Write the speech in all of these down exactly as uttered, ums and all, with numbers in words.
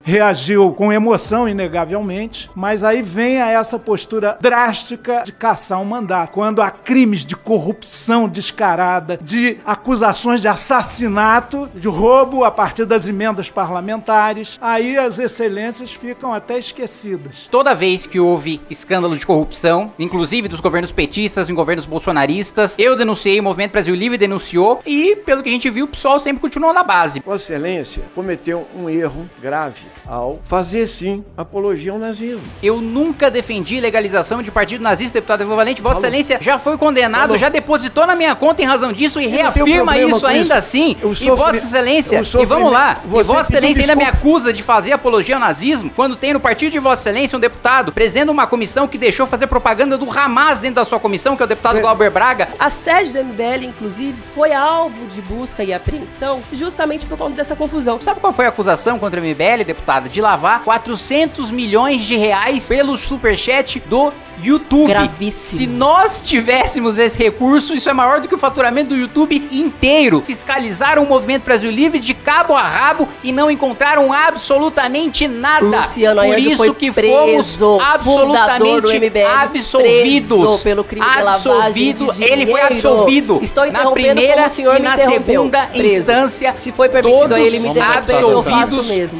reagiu com emoção, inegavelmente, mas aí vem a essa postura drástica de caçar um mandato. Quando há crimes de corrupção descarada, de acusações de assassinato, de roubo a partir das emendas parlamentares, aí as excelências ficam até esquecidas. Toda vez que houve escândalo de corrupção, inclusive dos governos petistas, em governos bolsonaristas, eu denunciei, o Movimento Brasil Livre denunciou e, pelo que a gente viu, o pessoal sempre continuou na base. Vossa Excelência cometeu um erro grave ao fazer, sim, apologia ao nazismo. Eu nunca defendi legalização de partido nazista, deputado Evo Valente. Vossa Falou. Excelência já foi condenado, Falou. já depositou na minha conta em razão disso e eu reafirma isso ainda isso. assim. Eu sofri, e Vossa Excelência, e vamos lá, e Vossa Excelência ainda me acusa de fazer apologia ao nazismo, quando tem no partido de Vossa Excelência um deputado presidente de uma comissão que deixou fazer propaganda do Hamas dentro da sua comissão, que é o deputado é. Glauber Braga. A sede do M B L, inclusive, foi alvo de busca e apreensão justamente por conta dessa confusão. Sabe qual foi a acusação contra o M B L, deputada? De lavar quatrocentos milhões de reais pelo superchat do YouTube. Gravíssimo. Se nós tivéssemos esse recurso, isso é maior do que o faturamento do YouTube inteiro. Fiscalizaram o Movimento Brasil Livre de cabo a rabo e não encontraram absolutamente nada. Luciano Por isso foi que preso, fomos absolutamente M B L, absolvidos. Pelo crime de lavagem de dinheiro. Ele foi absolvido. Estou na primeira o senhor e na segunda preso. instância. Se foi permitido a ele me interromper, eu faço mesmo.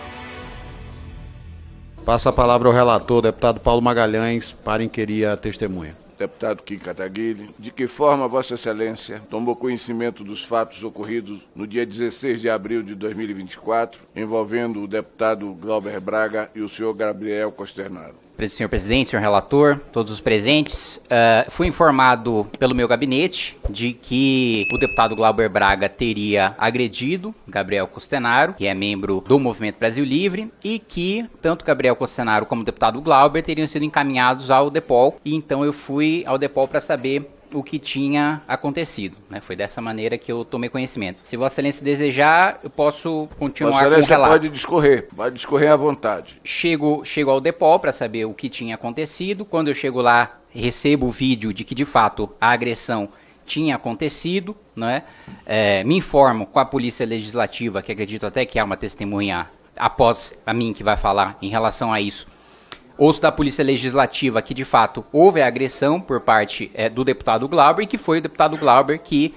Passa a palavra ao relator, deputado Paulo Magalhães, para inquirir a testemunha. Deputado Kim Kataguiri, de que forma Vossa Excelência tomou conhecimento dos fatos ocorridos no dia dezesseis de abril de dois mil e vinte e quatro, envolvendo o deputado Glauber Braga e o senhor Gabriel Costernaro? Senhor presidente, senhor relator, todos os presentes, uh, fui informado pelo meu gabinete de que o deputado Glauber Braga teria agredido Gabriel Costernaro, que é membro do Movimento Brasil Livre, e que tanto Gabriel Costernaro como o deputado Glauber teriam sido encaminhados ao DEPOL, e então eu fui ao DEPOL para saber o que tinha acontecido, né? Foi dessa maneira que eu tomei conhecimento. Se Vossa Excelência desejar, eu posso continuar Vossa com o relato. Excelência pode discorrer, pode discorrer à vontade. Chego, chego ao DEPOL para saber o que tinha acontecido. Quando eu chego lá, recebo o vídeo de que, de fato, a agressão tinha acontecido, né? É, me informo com a Polícia Legislativa, que acredito até que há uma testemunha após a mim que vai falar em relação a isso. Ouço da Polícia Legislativa que, de fato, houve a agressão por parte é, do deputado Glauber e que foi o deputado Glauber que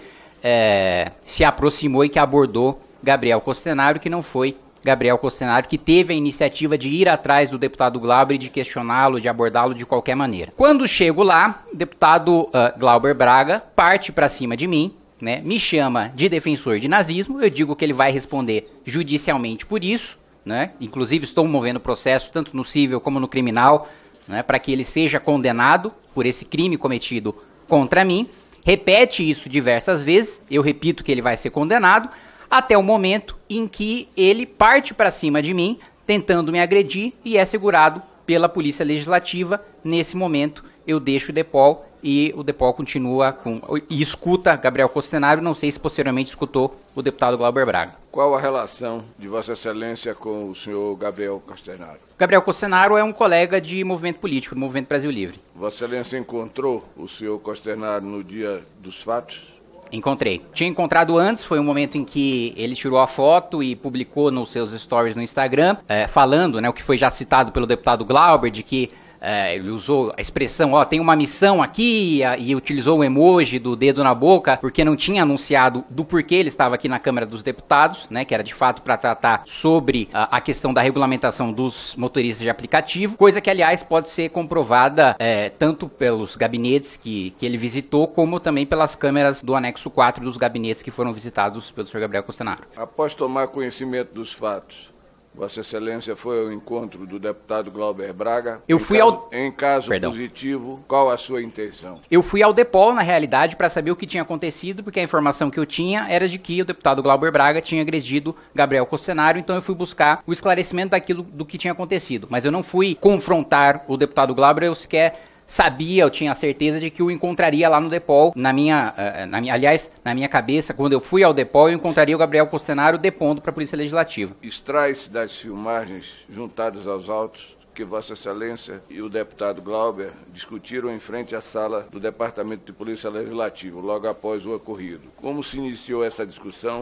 é, se aproximou e que abordou Gabriel Costernaro, que não foi Gabriel Costernaro que teve a iniciativa de ir atrás do deputado Glauber e de questioná-lo, de abordá-lo de qualquer maneira. Quando chego lá, o deputado uh, Glauber Braga parte para cima de mim, né, me chama de defensor de nazismo, eu digo que ele vai responder judicialmente por isso, né? Inclusive estou movendo processo tanto no civil como no criminal, né, para que ele seja condenado por esse crime cometido contra mim. Repete isso diversas vezes, eu repito que ele vai ser condenado, até o momento em que ele parte para cima de mim, tentando me agredir e é segurado pela Polícia Legislativa. Nesse momento eu deixo o DEPOL e o DEPOL continua com e escuta Gabriel Costernaro, não sei se posteriormente escutou o deputado Glauber Braga. Qual a relação de Vossa Excelência com o senhor Gabriel Costernaro? Gabriel Costernaro é um colega de movimento político, do Movimento Brasil Livre. Vossa Excelência encontrou o senhor Costernaro no dia dos fatos? Encontrei. Tinha encontrado antes, foi um momento em que ele tirou a foto e publicou nos seus stories no Instagram, é, falando, né, o que foi já citado pelo deputado Glauber, de que É, ele usou a expressão, ó, tem uma missão aqui, e, e utilizou o emoji do dedo na boca, porque não tinha anunciado do porquê ele estava aqui na Câmara dos Deputados, né, que era de fato para tratar sobre a, a questão da regulamentação dos motoristas de aplicativo, coisa que, aliás, pode ser comprovada é, tanto pelos gabinetes que, que ele visitou, como também pelas câmeras do anexo quatro dos gabinetes que foram visitados pelo senhor Gabriel Costernaro. Após tomar conhecimento dos fatos, Vossa Excelência foi ao encontro do deputado Glauber Braga. Eu em fui caso, ao... Em caso Perdão. positivo, qual a sua intenção? Eu fui ao DEPOL, na realidade, para saber o que tinha acontecido, porque a informação que eu tinha era de que o deputado Glauber Braga tinha agredido Gabriel Costernaro, então eu fui buscar o esclarecimento daquilo do que tinha acontecido. Mas eu não fui confrontar o deputado Glauber, eu sequer sabia, eu tinha a certeza de que o encontraria lá no DEPOL. Na minha, uh, na minha, aliás, na minha cabeça, quando eu fui ao DEPOL, eu encontraria o Gabriel Costernaro depondo para a Polícia Legislativa. Extrai-se das filmagens juntadas aos autos que Vossa Excelência e o deputado Glauber discutiram em frente à sala do Departamento de Polícia Legislativa, logo após o ocorrido. Como se iniciou essa discussão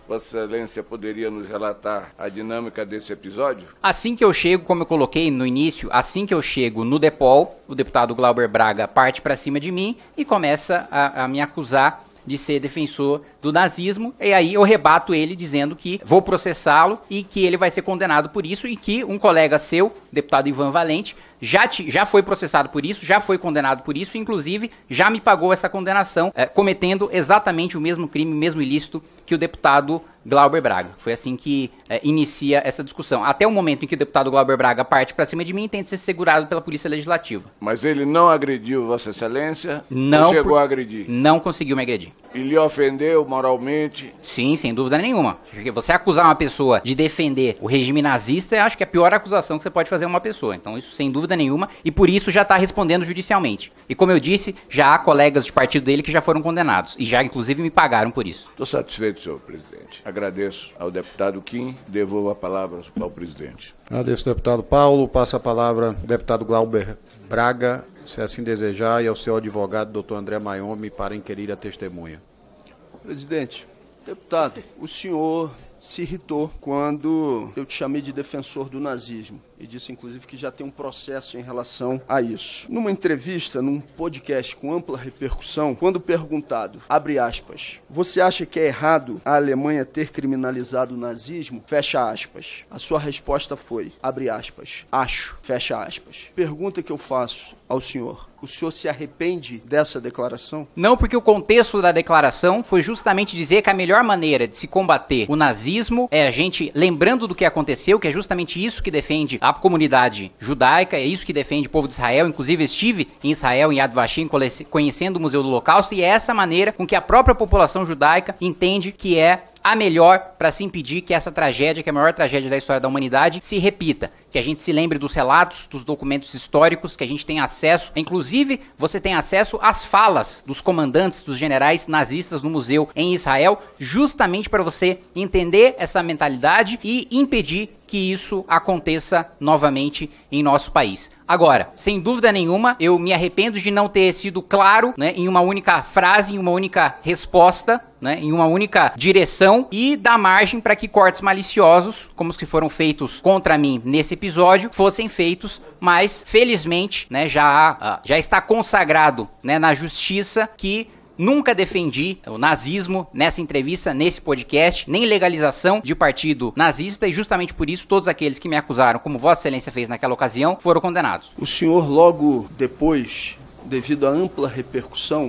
Vossa Excelência poderia nos relatar a dinâmica desse episódio? Assim que eu chego, como eu coloquei no início, assim que eu chego no Depol, o deputado Glauber Braga parte para cima de mim e começa a, a me acusar de ser defensor do nazismo, e aí eu rebato ele dizendo que vou processá-lo e que ele vai ser condenado por isso, e que um colega seu, deputado Ivan Valente, já, te, já foi processado por isso, já foi condenado por isso, inclusive já me pagou essa condenação, é, cometendo exatamente o mesmo crime, o mesmo ilícito que o deputado Glauber Braga. Foi assim que é, inicia essa discussão. Até o momento em que o deputado Glauber Braga parte para cima de mim, tenta ser segurado pela Polícia Legislativa. Mas ele não agrediu Vossa Excelência? Não. Ou chegou por... a agredir? Não conseguiu me agredir. E lhe ofendeu moralmente? Sim, sem dúvida nenhuma. Porque você acusar uma pessoa de defender o regime nazista, eu acho que é a pior acusação que você pode fazer a uma pessoa. Então isso sem dúvida nenhuma, e por isso já está respondendo judicialmente. E como eu disse, já há colegas de partido dele que já foram condenados, e já inclusive me pagaram por isso. Estou satisfeito, senhor presidente. Agradeço ao deputado Kim, devolvo a palavra ao presidente. Agradeço, deputado Paulo. Passa a palavra ao deputado Glauber Braga, se assim desejar, e ao seu advogado, doutor André Maiomi, para inquirir a testemunha. Presidente, deputado, o senhor se irritou quando eu te chamei de defensor do nazismo e disse, inclusive, que já tem um processo em relação a isso. Numa entrevista, num podcast com ampla repercussão, quando perguntado, abre aspas, você acha que é errado a Alemanha ter criminalizado o nazismo? Fecha aspas. A sua resposta foi, abre aspas, acho, fecha aspas. Pergunta que eu faço ao senhor, o senhor se arrepende dessa declaração? Não, porque o contexto da declaração foi justamente dizer que a melhor maneira de se combater o nazismo é a gente lembrando do que aconteceu, que é justamente isso que defende a comunidade judaica, é isso que defende o povo de Israel. Inclusive estive em Israel, em Yad Vashem, conhecendo o Museu do Holocausto, e é essa maneira com que a própria população judaica entende que é a melhor para se impedir que essa tragédia, que é a maior tragédia da história da humanidade, se repita. Que a gente se lembre dos relatos, dos documentos históricos, que a gente tem acesso. Inclusive, você tem acesso às falas dos comandantes, dos generais nazistas no museu em Israel, justamente para você entender essa mentalidade e impedir que isso aconteça novamente em nosso país. Agora, sem dúvida nenhuma, eu me arrependo de não ter sido claro, né, em uma única frase, em uma única resposta, né, em uma única direção, e dar margem para que cortes maliciosos, como os que foram feitos contra mim nesse episódio, fossem feitos, mas felizmente, né, já, já está consagrado, né, na justiça que nunca defendi o nazismo nessa entrevista, nesse podcast, nem legalização de partido nazista, e justamente por isso todos aqueles que me acusaram, como Vossa Excelência fez naquela ocasião, foram condenados. O senhor, logo depois, devido à ampla repercussão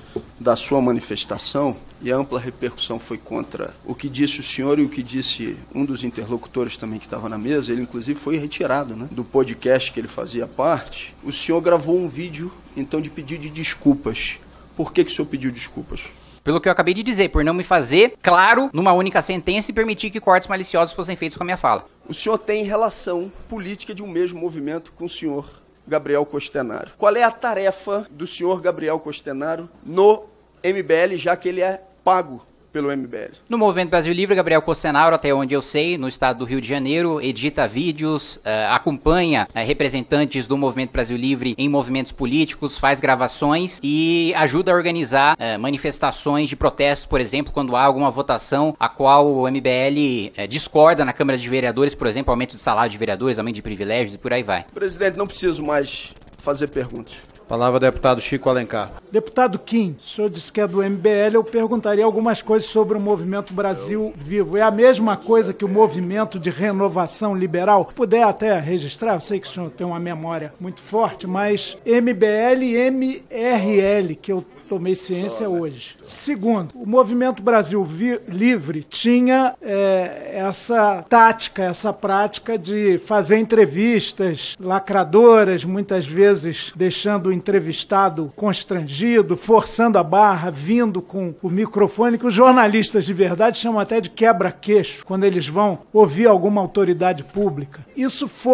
da sua manifestação, e a ampla repercussão foi contra o que disse o senhor e o que disse um dos interlocutores também que estava na mesa, ele inclusive foi retirado, né, do podcast que ele fazia parte, o senhor gravou um vídeo, então, de pedido de desculpas. Por que que o senhor pediu desculpas? Pelo que eu acabei de dizer, por não me fazer claro numa única sentença e permitir que cortes maliciosos fossem feitos com a minha fala. O senhor tem relação política de um mesmo movimento com o senhor Gabriel Costenaro. Qual é a tarefa do senhor Gabriel Costenaro no M B L, já que ele é pago pelo M B L? No Movimento Brasil Livre, Gabriel Costenaro, até onde eu sei, no estado do Rio de Janeiro, edita vídeos, uh, acompanha uh, representantes do Movimento Brasil Livre em movimentos políticos, faz gravações e ajuda a organizar uh, manifestações de protestos, por exemplo, quando há alguma votação a qual o M B L uh, discorda na Câmara de Vereadores, por exemplo, aumento de salário de vereadores, aumento de privilégios e por aí vai. Presidente, não preciso mais fazer perguntas. Palavra deputado Chico Alencar. Deputado Kim, o senhor disse que é do M B L, eu perguntaria algumas coisas sobre o Movimento Brasil Vivo. É a mesma coisa que o Movimento de Renovação Liberal? Puder até registrar, eu sei que o senhor tem uma memória muito forte, mas M B L e M R L, que eu tomei ciência hoje. Segundo, o Movimento Brasil Vi- Livre tinha é, essa tática, essa prática de fazer entrevistas lacradoras, muitas vezes deixando o entrevistado constrangido, forçando a barra, vindo com o microfone, que os jornalistas de verdade chamam até de quebra-queixo, quando eles vão ouvir alguma autoridade pública. Isso foi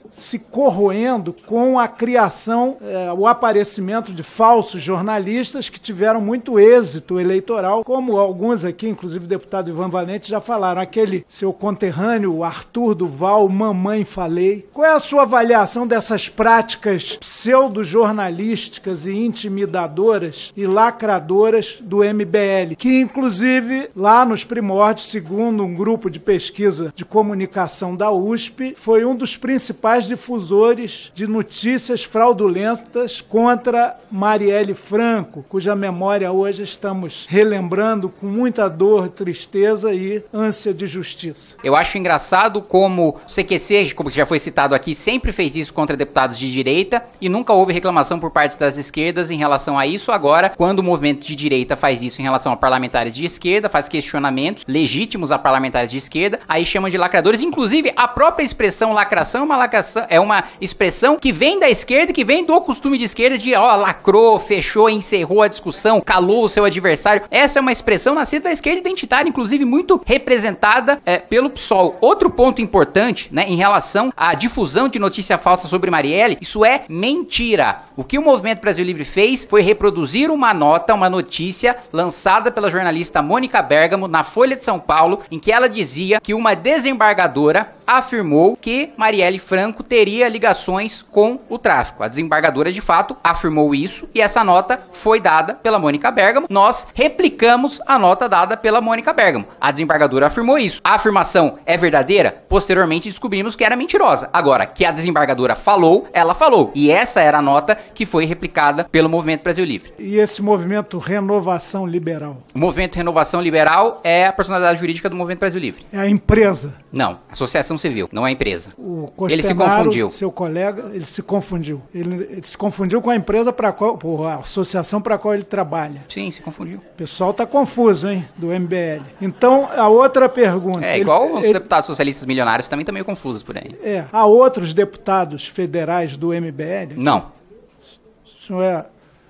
se corroendo com a criação, é, o aparecimento de falsos jornalistas que tiveram muito êxito eleitoral, como alguns aqui, inclusive o deputado Ivan Valente, já falaram. Aquele seu conterrâneo, Arthur Duval, Mamãe Falei. Qual é a sua avaliação dessas práticas pseudo-jornalísticas e intimidadoras e lacradoras do M B L, que inclusive lá nos primórdios, segundo um grupo de pesquisa de comunicação da U S P, foi um dos principais difusores de notícias fraudulentas contra Marielle Franco, cuja memória hoje estamos relembrando com muita dor, tristeza e ânsia de justiça. Eu acho engraçado como o C Q C, como já foi citado aqui, sempre fez isso contra deputados de direita e nunca houve reclamação por parte das esquerdas em relação a isso. Agora, quando o movimento de direita faz isso em relação a parlamentares de esquerda, faz questionamentos legítimos a parlamentares de esquerda, aí chamam de lacradores. Inclusive, a própria expressão lacração é uma, lacração, é uma expressão que vem da esquerda, que vem do costume de esquerda de, ó, lacrou, fechou, encerrou a discussão, calou o seu adversário. Essa é uma expressão nascida da esquerda identitária, inclusive muito representada é, pelo P SOL. Outro ponto importante, né, em relação à difusão de notícia falsa sobre Marielle, isso é mentira. O que o Movimento Brasil Livre fez foi reproduzir uma nota, uma notícia lançada pela jornalista Mônica Bergamo na Folha de São Paulo, em que ela dizia que uma desembargadora afirmou que Marielle Franco teria ligações com o tráfico. A desembargadora, de fato, afirmou isso e essa nota foi dada pela Mônica Bergamo. Nós replicamos a nota dada pela Mônica Bergamo. A desembargadora afirmou isso. A afirmação é verdadeira? Posteriormente descobrimos que era mentirosa. Agora, que a desembargadora falou, ela falou. E essa era a nota que foi replicada pelo Movimento Brasil Livre. E esse movimento Renovação Liberal? O movimento Renovação Liberal é a personalidade jurídica do Movimento Brasil Livre. É a empresa? Não, associação civil, não é empresa. O ele se confundiu. Seu colega, ele se confundiu. Ele, ele se confundiu com a empresa para qual, por a associação para qual ele trabalha. Sim, se confundiu. O pessoal tá confuso, hein, do M B L. Então, a outra pergunta... É, ele, igual os ele, deputados socialistas milionários também estão meio confusos por aí. É, há outros deputados federais do M B L? Não. O senhor é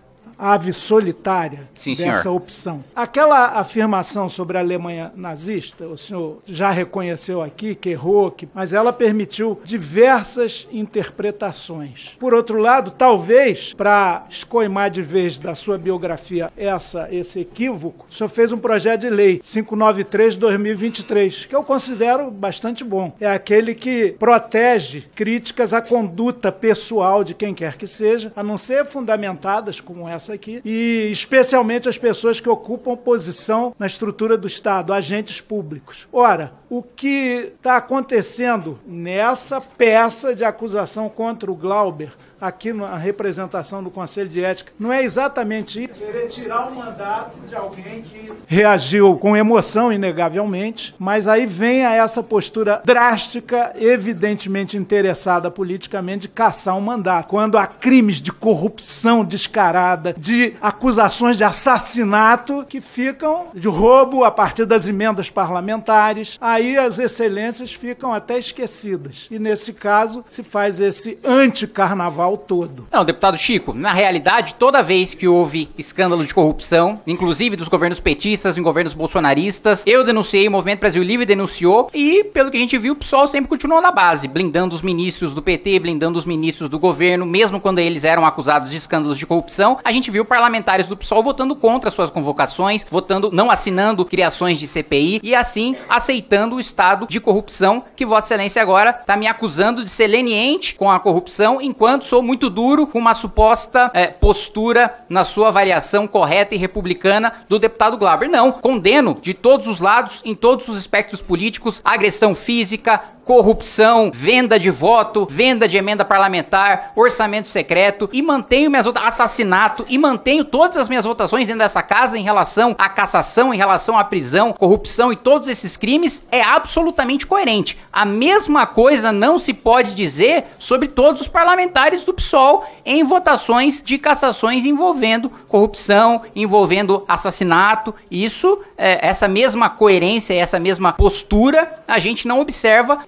ave solitária Sim, dessa senhor. opção. Aquela afirmação sobre a Alemanha nazista, o senhor já reconheceu aqui que errou, que, mas ela permitiu diversas interpretações. Por outro lado, talvez, para escoimar de vez da sua biografia essa, esse equívoco, o senhor fez um projeto de lei quinhentos e noventa e três de dois mil e vinte e três, que eu considero bastante bom. É aquele que protege críticas à conduta pessoal de quem quer que seja, a não ser fundamentadas como essa aqui, e especialmente as pessoas que ocupam posição na estrutura do Estado, agentes públicos. Ora, o que está acontecendo nessa peça de acusação contra o Glauber, aqui na representação do Conselho de Ética, não é exatamente isso? Querer tirar o mandato de alguém que reagiu com emoção, inegavelmente, mas aí vem a essa postura drástica, evidentemente interessada politicamente, de caçar um mandato. Quando há crimes de corrupção descarada, de acusações de assassinato que ficam, de roubo a partir das emendas parlamentares, aí as excelências ficam até esquecidas. E nesse caso se faz esse anticarnaval todo. Não, deputado Chico, na realidade, toda vez que houve escândalo de corrupção, inclusive dos governos petistas, em governos bolsonaristas, eu denunciei, o Movimento Brasil Livre denunciou, e pelo que a gente viu, o P SOL sempre continuou na base, blindando os ministros do P T, blindando os ministros do governo, mesmo quando eles eram acusados de escândalos de corrupção. A gente viu parlamentares do P SOL votando contra suas convocações, votando, não assinando criações de C P I, e assim aceitando o estado de corrupção que Vossa Excelência agora está me acusando de ser leniente com a corrupção, enquanto sou muito duro com uma suposta é, postura na sua avaliação correta e republicana do deputado Glauber. Não, condeno de todos os lados, em todos os espectros políticos, agressão física, corrupção, venda de voto, venda de emenda parlamentar, orçamento secreto, e mantenho minhas votações, assassinato, e mantenho todas as minhas votações dentro dessa casa em relação à cassação, em relação à prisão, corrupção e todos esses crimes, é absolutamente coerente. A mesma coisa não se pode dizer sobre todos os parlamentares do P SOL em votações de cassações envolvendo corrupção, envolvendo assassinato. Isso, é, essa mesma coerência, essa mesma postura, a gente não observa por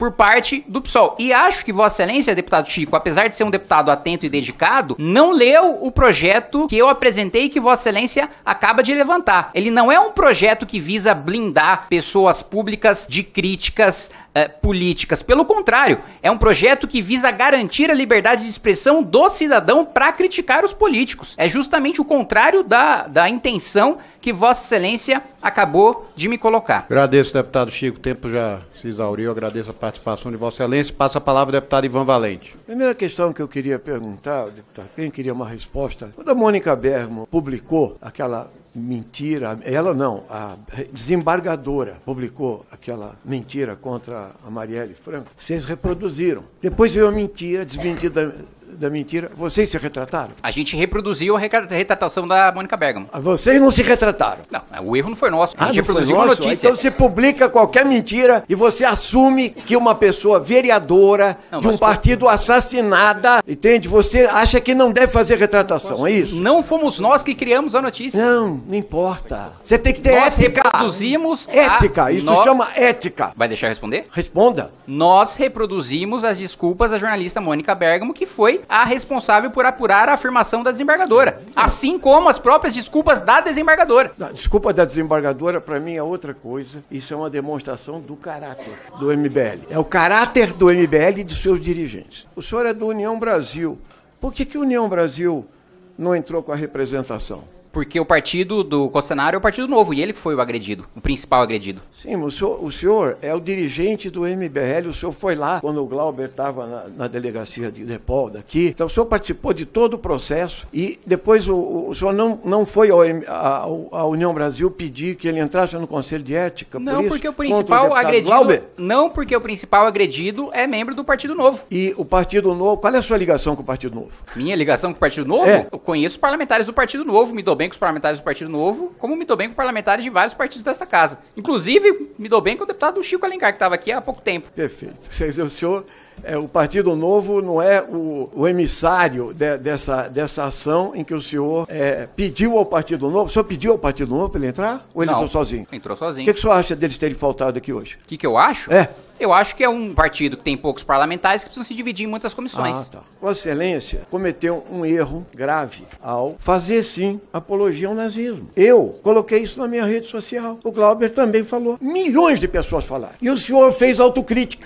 por parte do P SOL. E acho que Vossa Excelência, deputado Chico, apesar de ser um deputado atento e dedicado, não leu o projeto que eu apresentei e que Vossa Excelência acaba de levantar. Ele não é um projeto que visa blindar pessoas públicas de críticas eh, políticas. Pelo contrário, é um projeto que visa garantir a liberdade de expressão do cidadão para criticar os políticos. É justamente o contrário da, da intenção que Vossa Excelência acabou de me colocar. Agradeço, deputado Chico. O tempo já se exauriu. Agradeço a participação de Vossa Excelência. Passa a palavra ao deputado Ivan Valente. Primeira questão que eu queria perguntar, deputado, quem queria uma resposta? Quando a Mônica Bergamo publicou aquela mentira, ela não, a desembargadora publicou aquela mentira contra a Marielle Franco, vocês reproduziram. Depois veio a mentira, desmentida da mentira, vocês se retrataram? A gente reproduziu a retratação da Mônica Bergamo. Vocês não se retrataram? Não, o erro não foi nosso. A gente ah, reproduziu a notícia. Então você publica qualquer mentira e você assume que uma pessoa vereadora não, de um partido foi... assassinada, entende? Você acha que não deve fazer retratação, é isso? Não fomos nós que criamos a notícia. Não, não importa. Você tem que ter nós ética. Nós reproduzimos ética, a... isso nós... chama ética. Vai deixar eu responder? Responda. Nós reproduzimos as desculpas da jornalista Mônica Bergamo, que foi a responsável por apurar a afirmação da desembargadora, assim como as próprias desculpas da desembargadora. A desculpa da desembargadora, para mim, é outra coisa. Isso é uma demonstração do caráter do M B L. É o caráter do M B L e dos seus dirigentes. O senhor é do União Brasil. Por que que a União Brasil não entrou com a representação? Porque o partido do Costanário é o Partido Novo, e ele que foi o agredido, o principal agredido. Sim, o senhor, o senhor é o dirigente do M B L, o senhor foi lá quando o Glauber estava na, na delegacia de Depol daqui, então o senhor participou de todo o processo e depois o, o senhor não, não foi ao, a, a União Brasil pedir que ele entrasse no Conselho de Ética? Não, por isso, porque o principal o agredido... Glauber? Não, porque o principal agredido é membro do Partido Novo. E o Partido Novo, qual é a sua ligação com o Partido Novo? Minha ligação com o Partido Novo? É. Eu conheço os parlamentares do Partido Novo, me dou bem com os parlamentares do Partido Novo, como me dou bem com parlamentares de vários partidos dessa casa. Inclusive, me dou bem com o deputado Chico Alencar, que estava aqui há pouco tempo. Perfeito. Quer dizer, o senhor, é, o Partido Novo não é o, o emissário de, dessa, dessa ação em que o senhor é, pediu ao Partido Novo. O senhor pediu ao Partido Novo para ele entrar? Ou ele não, entrou sozinho? Entrou sozinho. O que, que o senhor acha deles terem faltado aqui hoje? O que, que eu acho? É. Eu acho que é um partido que tem poucos parlamentares que precisam se dividir em muitas comissões. Ah, tá. Vossa Excelência cometeu um erro grave ao fazer, sim, apologia ao nazismo. Eu coloquei isso na minha rede social. O Glauber também falou. Milhões de pessoas falaram. E o senhor fez autocrítica.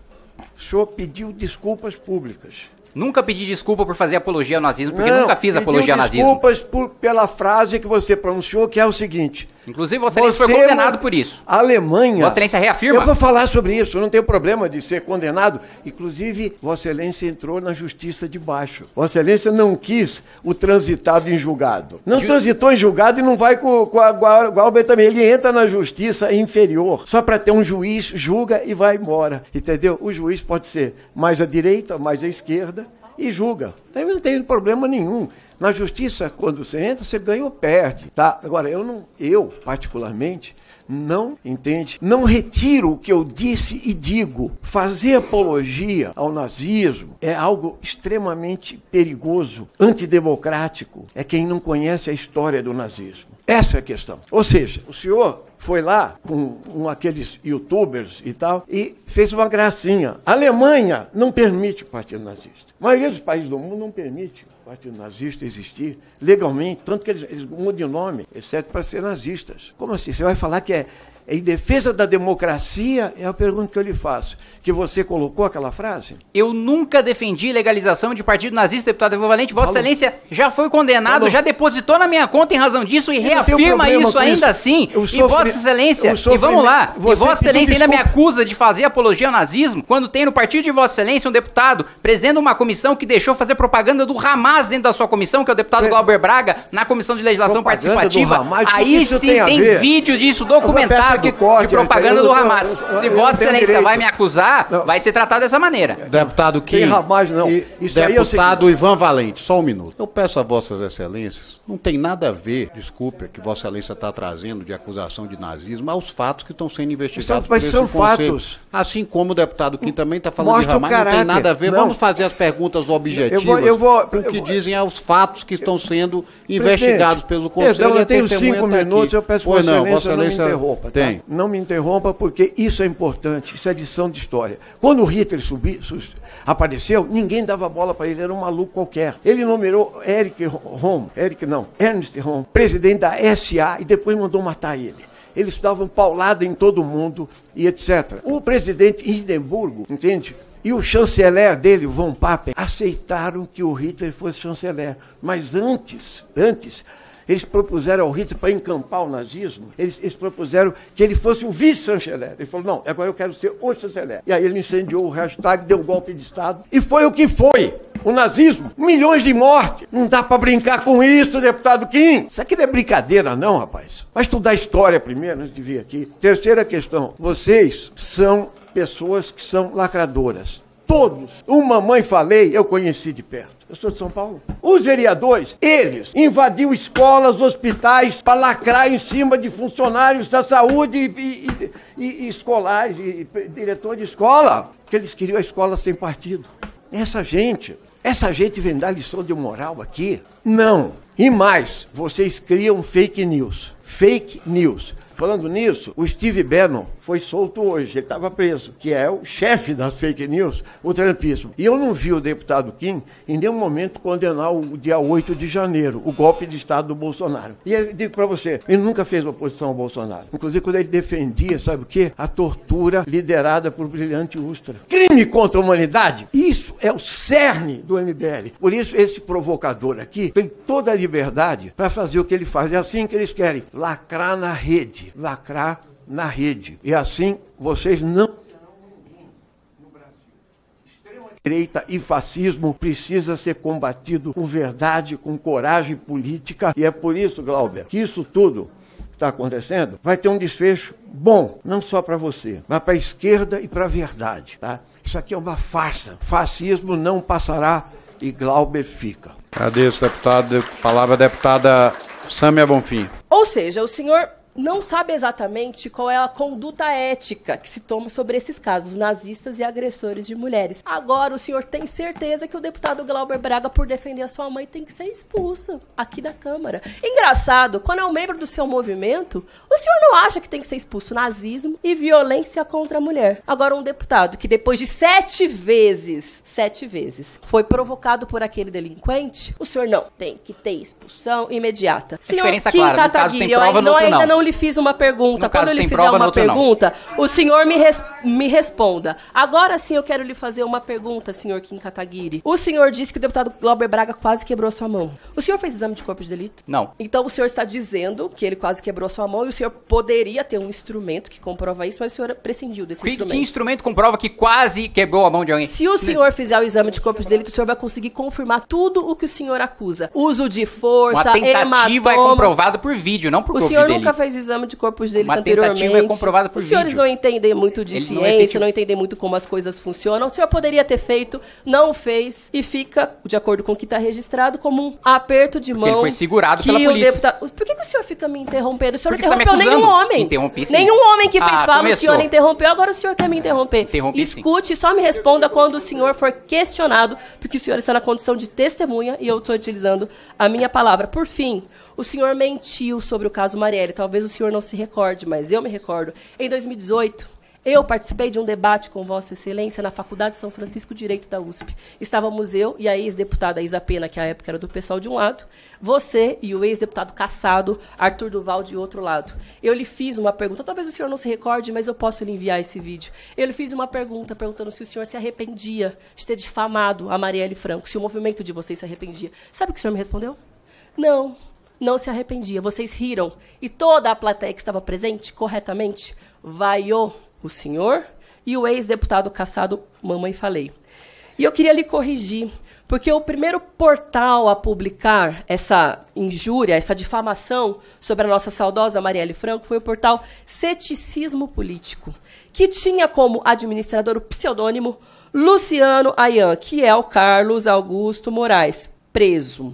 O senhor pediu desculpas públicas. Nunca pedi desculpa por fazer apologia ao nazismo, porque não, nunca fiz apologia ao nazismo. Desculpas por, pela frase que você pronunciou, que é o seguinte... Inclusive, Vossa Excelência foi condenado por isso. A Alemanha... Vossa Excelência reafirma? Eu vou falar sobre isso, não tenho problema de ser condenado. Inclusive, Vossa Excelência entrou na justiça de baixo. Vossa Excelência não quis o transitado em julgado. Não Ju... transitou em julgado e não vai com, com a Glauber também. Ele entra na justiça inferior, só para ter um juiz, julga e vai embora. Entendeu? O juiz pode ser mais à direita, mais à esquerda e julga. Então não tem problema nenhum. Na justiça, quando você entra, você ganha ou perde, tá? Agora, eu não, eu, particularmente, não, entende? Não retiro o que eu disse e digo. Fazer apologia ao nazismo é algo extremamente perigoso, antidemocrático. É quem não conhece a história do nazismo. Essa é a questão. Ou seja, o senhor foi lá com, com aqueles youtubers e tal e fez uma gracinha. A Alemanha não permite o partido nazista. A maioria dos países do mundo não permite o partido nazista existir legalmente, tanto que eles, eles mudam de nome, exceto para ser nazistas. Como assim? Você vai falar que é, é em defesa da democracia? É a pergunta que eu lhe faço. Que você colocou aquela frase? Eu nunca defendi legalização de partido nazista, deputado Ivan Valente. Vossa Falou. Excelência já foi condenado, Falou. já depositou na minha conta em razão disso e eu reafirma isso ainda isso. assim. E sofri... Vossa Excelência, e vamos lá, e Vossa Excelência ainda me acusa de fazer apologia ao nazismo, quando tem no partido de Vossa Excelência um deputado presidente de uma comissão que deixou fazer propaganda do Hamas dentro da sua comissão, que é o deputado é. Glauber Braga, na Comissão de Legislação propaganda Participativa. Hamas, aí sim tem, tem vídeo disso documentado de propaganda do Hamas. Se Vossa Excelência vai me acusar, não. vai ser tratado dessa maneira. Deputado Kim, tem Hamas, não. Isso deputado aí é Ivan Valente, só um minuto. Eu peço a Vossas Excelências, não tem nada a ver, desculpe, que Vossa Excelência está trazendo de acusação de nazismo aos fatos que estão sendo investigados por esse são conselho. Fatos. Assim como o deputado Kim também está falando Mostra de Hamas, não tem nada a ver. Não. Vamos fazer as perguntas objetivas eu vou, eu vou, com o que eu vou, dizem aos fatos que estão sendo investigados pelo conselho. Eu tenho cinco minutos, eu peço que Vossa Excelência não me interrompa. Tem. bem. Não me interrompa, porque isso é importante, isso é lição de história. Quando o Hitler subi, sus, apareceu, ninguém dava bola para ele, era um maluco qualquer. Ele nomeou Eric Rohm, Eric não, Ernst Rohm, presidente da S A, e depois mandou matar ele. Eles davam paulada em todo mundo e etcétera. O presidente Hindenburgo, entende? E o chanceler dele, von Papen, aceitaram que o Hitler fosse chanceler. Mas antes, antes, eles propuseram ao Hitler para encampar o nazismo, eles, eles propuseram que ele fosse o vice-chanceler. Ele falou, não, agora eu quero ser o chanceler. E aí ele incendiou o hashtag, deu um golpe de Estado. E foi o que foi. O nazismo, milhões de mortes. Não dá para brincar com isso, deputado Kim. Isso aqui não é brincadeira não, rapaz. Vai estudar história primeiro, antes de vir aqui. Terceira questão, vocês são pessoas que são lacradoras. Todos. Uma mãe falei, eu conheci de perto. Eu sou de São Paulo. Os vereadores, eles invadiam escolas, hospitais, para lacrar em cima de funcionários da saúde e, e, e, e escolares, e, e diretor de escola, porque eles queriam a escola sem partido. Essa gente, essa gente vem dar lição de moral aqui? Não. E mais, vocês criam fake news. Fake news. Falando nisso, o Steve Bannon foi solto hoje, ele estava preso, que é o chefe das fake news, o trumpismo. E eu não vi o deputado Kim em nenhum momento condenar o dia oito de janeiro, o golpe de Estado do Bolsonaro. E eu digo para você, ele nunca fez oposição ao Bolsonaro. Inclusive quando ele defendia, sabe o quê? A tortura liderada por Brilhante Ustra. Crime contra a humanidade. Isso é o cerne do M B L. Por isso esse provocador aqui tem toda a liberdade para fazer o que ele faz. É assim que eles querem, lacrar na rede. Lacrar na rede. E assim, vocês não serão ninguém no Brasil. Extrema-direita e fascismo precisa ser combatido com verdade, com coragem política. E é por isso, Glauber, que isso tudo que está acontecendo vai ter um desfecho bom, não só para você, mas para a esquerda e para a verdade. Tá? Isso aqui é uma farsa. Fascismo não passará e Glauber fica. Agradeço, deputado. Palavra deputada Sâmia Bonfim. Ou seja, o senhor não sabe exatamente qual é a conduta ética que se toma sobre esses casos nazistas e agressores de mulheres. Agora, o senhor tem certeza que o deputado Glauber Braga, por defender a sua mãe, tem que ser expulso aqui da Câmara. Engraçado, quando é um membro do seu movimento, o senhor não acha que tem que ser expulso nazismo e violência contra a mulher. Agora, um deputado que depois de sete vezes, sete vezes, foi provocado por aquele delinquente, o senhor não, tem que ter expulsão imediata. A Senhor diferença Kim clara, no caso Kataguiri, tem eu prova, no ainda, outro ainda não. não lhe fiz uma pergunta. No Quando caso eu lhe tem fizer prova, no uma outro não. pergunta, o senhor me, res, me responda. Agora sim eu quero lhe fazer uma pergunta, senhor Kim Kataguiri. O senhor disse que o deputado Glauber Braga quase quebrou sua mão. O senhor fez exame de corpo de delito? Não. Então o senhor está dizendo que ele quase quebrou sua mão e o senhor poderia ter um instrumento que comprova isso, mas o senhor prescindiu desse Que, instrumento. que instrumento comprova que quase quebrou a mão de alguém? Se o senhor fizer o exame de corpo de delito, o senhor vai conseguir confirmar tudo o que o senhor acusa. Uso de força, Uma tentativa hematoma. é comprovada por vídeo, não por O corpo senhor de nunca delito. fez o exame de corpo de delito Uma anteriormente. tentativa é comprovada por Os senhores vídeo. não entendem muito de Ele não é ciência, efetivo. não entendem muito como as coisas funcionam. O senhor poderia ter feito, não fez, e fica, de acordo com o que está registrado, como um aperto de Porque mão. ele foi segurado que pela o polícia. Deputado... Por que, que o senhor fica me interrompendo? O senhor Porque não você tá me interrompeu nenhum acusando. homem. Interrompi, sim. Nenhum homem que fez Ah, fala, o começou. senhor interrompeu, agora o senhor quer me interromper. Interrompi, sim. Escute, só me responda quando o senhor for questionado, porque o senhor está na condição de testemunha e eu estou utilizando a minha palavra. Por fim, o senhor mentiu sobre o caso Marielle. Talvez o senhor não se recorde, mas eu me recordo. Em dois mil e dezoito, eu participei de um debate com Vossa Excelência na Faculdade de São Francisco Direito da U S P. Estávamos eu e a ex-deputada Isa Pena, que à época era do pessoal de um lado, você e o ex-deputado cassado Arthur Duval de outro lado. Eu lhe fiz uma pergunta, talvez o senhor não se recorde, mas eu posso lhe enviar esse vídeo. Eu lhe fiz uma pergunta perguntando se o senhor se arrependia de ter difamado a Marielle Franco, se o movimento de vocês se arrependia. Sabe o que o senhor me respondeu? Não. Não se arrependia. Vocês riram. E toda a plateia que estava presente, corretamente, vaiou o senhor e o ex-deputado cassado Mamãe Falei. E eu queria lhe corrigir, porque o primeiro portal a publicar essa injúria, essa difamação sobre a nossa saudosa Marielle Franco foi o portal Ceticismo Político, que tinha como administrador o pseudônimo Luciano Ayan, que é o Carlos Augusto Moraes, preso.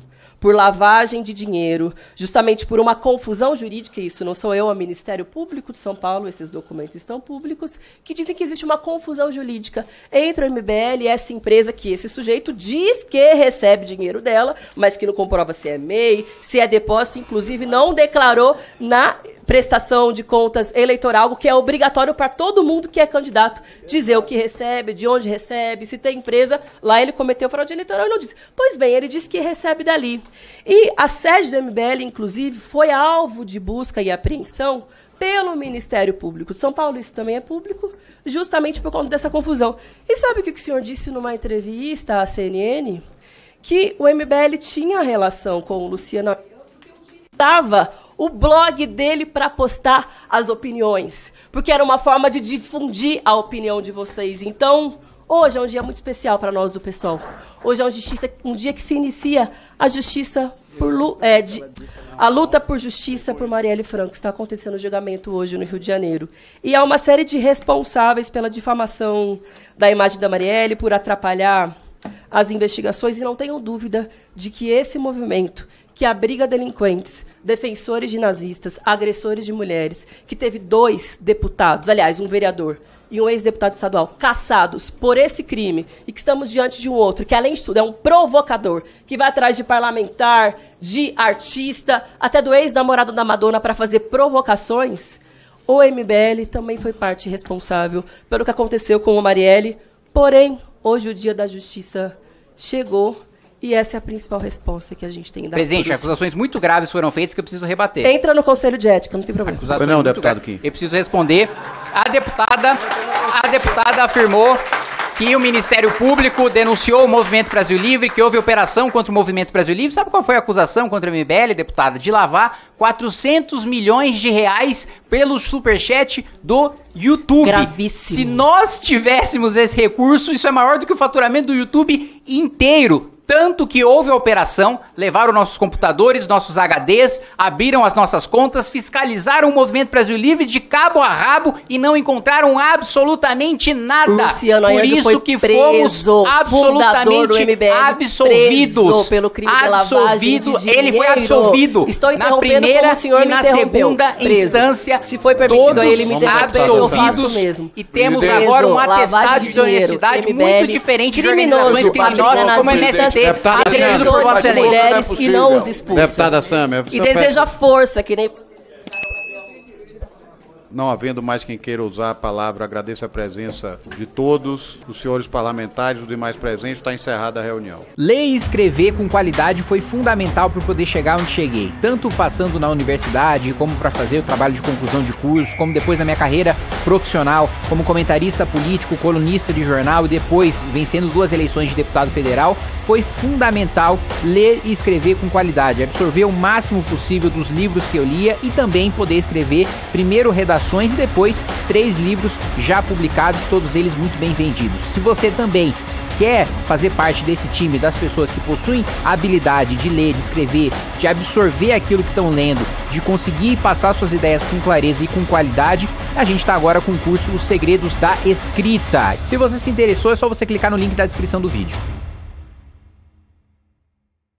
por lavagem de dinheiro, justamente por uma confusão jurídica, isso não sou eu, é o Ministério Público de São Paulo, esses documentos estão públicos, que dizem que existe uma confusão jurídica entre o M B L e essa empresa que esse sujeito diz que recebe dinheiro dela, mas que não comprova se é M E I, se é depósito, inclusive não declarou na prestação de contas eleitoral, o que é obrigatório para todo mundo que é candidato dizer o que recebe, de onde recebe, se tem empresa. Lá ele cometeu fraude eleitoral e não disse. Pois bem, ele disse que recebe dali. E a sede do M B L, inclusive, foi alvo de busca e apreensão pelo Ministério Público de São Paulo, isso também é público, justamente por conta dessa confusão. E sabe o que o senhor disse numa entrevista à C N N? Que o M B L tinha relação com o Luciano, que utilizava o blog dele para postar as opiniões, porque era uma forma de difundir a opinião de vocês. Então, hoje é um dia muito especial para nós do PSOL. Hoje é um, justiça, um dia que se inicia a justiça por é, de, a luta por justiça por Marielle Franco. Está acontecendo o julgamento hoje no Rio de Janeiro. E há uma série de responsáveis pela difamação da imagem da Marielle, por atrapalhar as investigações, e não tenham dúvida de que esse movimento que abriga delinquentes, defensores de nazistas, agressores de mulheres, que teve dois deputados, aliás, um vereador e um ex-deputado estadual, caçados por esse crime, e que estamos diante de um outro, que, além de tudo, é um provocador, que vai atrás de parlamentar, de artista, até do ex-namorado da Madonna para fazer provocações. O M B L também foi parte responsável pelo que aconteceu com o Marielle, porém, hoje o dia da justiça chegou. E essa é a principal resposta que a gente tem dado. Presidente, acusações muito graves foram feitas que eu preciso rebater. Entra no Conselho de Ética, não tem problema. Acusações não, muito deputado graves. Kim. Eu preciso responder. A deputada, a deputada afirmou que o Ministério Público denunciou o Movimento Brasil Livre, que houve operação contra o Movimento Brasil Livre. Sabe qual foi a acusação contra o M B L, deputada? De lavar quatrocentos milhões de reais pelo superchat do YouTube. Gravíssimo. Se nós tivéssemos esse recurso, isso é maior do que o faturamento do YouTube inteiro. Tanto que houve a operação, levaram nossos computadores, nossos H Ds, abriram as nossas contas, fiscalizaram o Movimento Brasil Livre de cabo a rabo e não encontraram absolutamente nada. Luciano Por Ayanto isso foi que preso, fomos absolutamente do M B L, absolvidos. Preso pelo crime de lavagem de dinheiro. Ele foi absolvido. Estou na primeira o senhor e na segunda preso. instância. Se foi permitido a ele me interromper, eu faço mesmo. E temos Preso, agora um atestado de, de dinheiro, honestidade M B L, muito diferente de criminoso, organizações criminosas como a M S T. Agressores de mulheres e não os expulsa. Deputada Sâmia, e deseja força, que nem... Não havendo mais quem queira usar a palavra, agradeço a presença de todos, os senhores parlamentares, os demais presentes. Está encerrada a reunião. Ler e escrever com qualidade foi fundamental para poder chegar onde cheguei, tanto passando na universidade, como para fazer o trabalho de conclusão de curso, como depois na minha carreira profissional, como comentarista político, colunista de jornal e depois vencendo duas eleições de deputado federal. Foi fundamental ler e escrever com qualidade, absorver o máximo possível dos livros que eu lia e também poder escrever primeiro redações e depois três livros já publicados, todos eles muito bem vendidos. Se você também quer fazer parte desse time das pessoas que possuem a habilidade de ler, de escrever, de absorver aquilo que estão lendo, de conseguir passar suas ideias com clareza e com qualidade, a gente está agora com o curso Os Segredos da Escrita. Se você se interessou, é só você clicar no link da descrição do vídeo.